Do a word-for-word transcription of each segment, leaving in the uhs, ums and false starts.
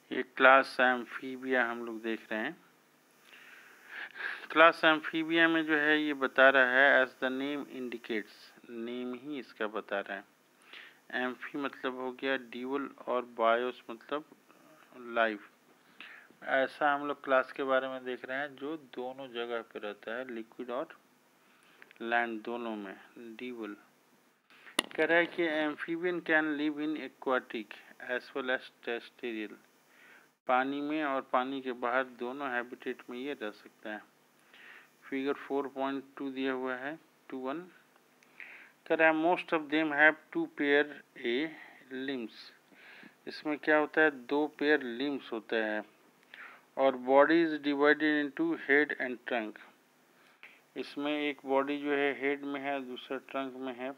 ये class amphibia हम लोग देख रहे हैं। क्लास एम्फीबिया में जो है ये बता रहा है as the name indicates, name ही इसका बता रहा है। एम्फी मतलब हो गया ड्यूल और बायोस मतलब लाइफ। ऐसा हम लोग क्लास के बारे में देख रहे हैं जो दोनों जगह पे रहता है, लिक्विड और लैंड दोनों में, ड्यूल। कह रहा है कि amphibian can live in aquatic as well as terrestrial, पानी में और पानी के बाहर दोनों हैबिटेट में ये रह सकता है। फिगर फोर पॉइंट टू दिया हुआ है, टू वन। कह रहा है most of them have two pair a limbs, इसमें क्या होता है, दो पेयर लिम्स होता है। और body is divided into head and trunk, इसमें एक बॉडी जो है हेड में है, दूसरा ट्रंक में है।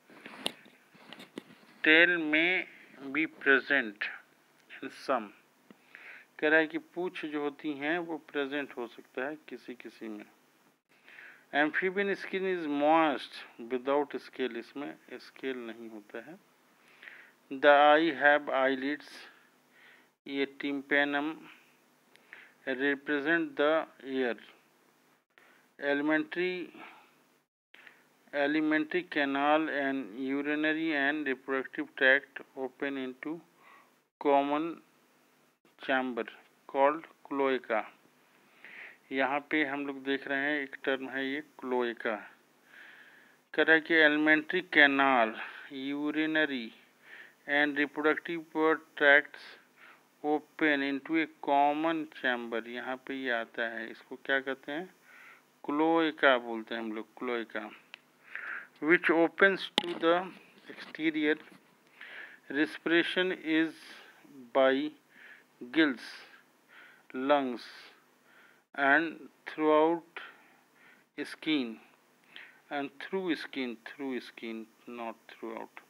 टेल में बी प्रेजेंट इन सम, कह रहा है कि पूंछ जो होती हैं वो प्रेजेंट हो सकता है किसी किसी में। Amphibian skin is moist without scale, इसमें स्केल नहीं होता है। द आई हैव आईलिड्स, ये tympanum represent the ear. Alimentary alimentary canal and urinary and reproductive tract open into common chamber called cloaca। यहाँ पे हम लोग देख रहे हैं एक टर्म है ये क्लोएका। कह रहा है कि alimentary canal, urinary and reproductive tracts open into a common chamber, यहाँ पे ये आता है, इसको क्या कहते हैं, क्लोएका बोलते हैं हम लोग, cloaca. which opens to the exterior. Respiration is by gills, lungs and throughout skin and through skin, through skin, not throughout।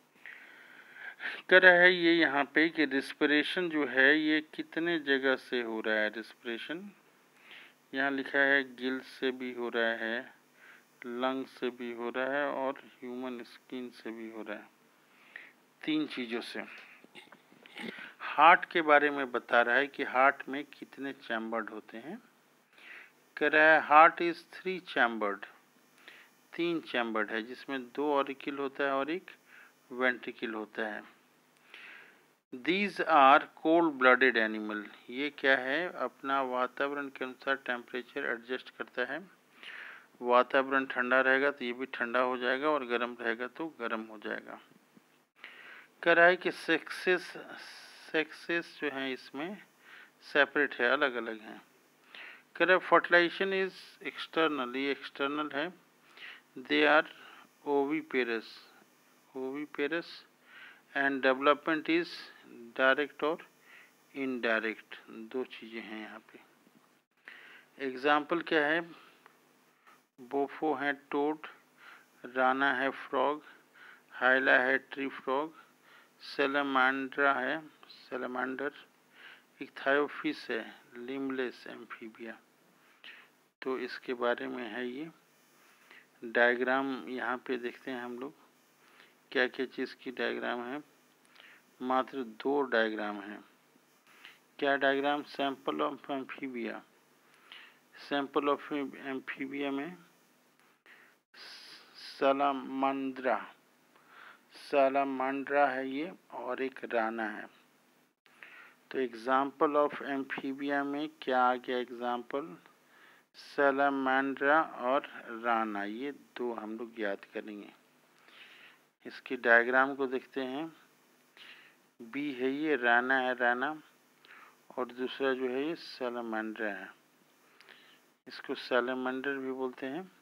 कह रहा है ये यहाँ पे कि रिस्पिरेशन जो है ये कितने जगह से हो रहा है। रिस्पिरेशन यहाँ लिखा है गिल्स से भी हो रहा है, लंग से भी हो रहा है और ह्यूमन स्किन से भी हो रहा है, तीन चीज़ों से। हार्ट के बारे में बता रहा है कि हार्ट में कितने चैम्बर्ड होते हैं। कह रहा है हार्ट इज थ्री चैम्बर्ड, तीन चैम्बर्ड है जिसमें दो ऑरिकल होता है और एक वेंट्रिकल होता है। These are cold blooded animal, ये क्या है, अपना वातावरण के अनुसार टेम्परेचर एडजस्ट करता है। वातावरण ठंडा रहेगा तो ये भी ठंडा हो जाएगा और गर्म रहेगा तो गर्म हो जाएगा। कह रहा है कि सेक्सेस सेक्सेस जो हैं इसमें सेपरेट है, अलग अलग हैं। कह रहा है फर्टिलाइजेशन इज एक्सटर्नल, ये एक्सटर्नल है। They are oviparous, oviparous and development is direct और इनडायरेक्ट, दो चीज़ें हैं यहाँ पे। एग्जाम्पल क्या है, बोफो है टोड, राना है फ्रॉग, हाइला है ट्री फ्रॉग, सेलेमांड्रा है सेलेमांडर, इक्थायोफिस है लिम्बलेस एम्फीबिया। तो इसके बारे में है ये डायग्राम। यहाँ पे देखते हैं हम लोग क्या क्या चीज़ की डायग्राम है, मात्र दो डायग्राम हैं। क्या diagram, sample of amphibia, sample of amphibia में सालामांड्रा, सालामांड्रा है ये और एक राना है। तो एग्जाम्पल ऑफ एम्फीबिया में क्या आ गया, एग्जाम्पल सालामांड्रा और राना, ये दो हम लोग याद करेंगे। इसकी डायग्राम को देखते हैं। बी है ये राना है, राना, और दूसरा जो है ये सालामांड्रा है, इसको सालामांडर भी बोलते हैं।